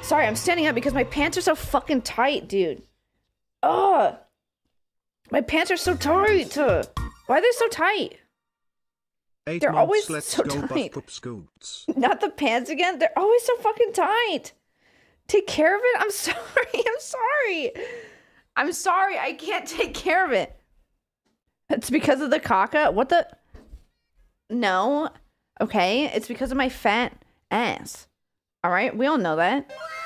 Sorry, I'm standing up because my pants are so fucking tight, dude. Ugh. My pants are so tight. Why are they so tight? They're always so tight. Not the pants again. They're always so fucking tight. Take care of it. I'm sorry. I'm sorry. I'm sorry. I can't take care of it. It's because of the caca. What the? No. Okay. It's because of my fat ass. All right. We all know that.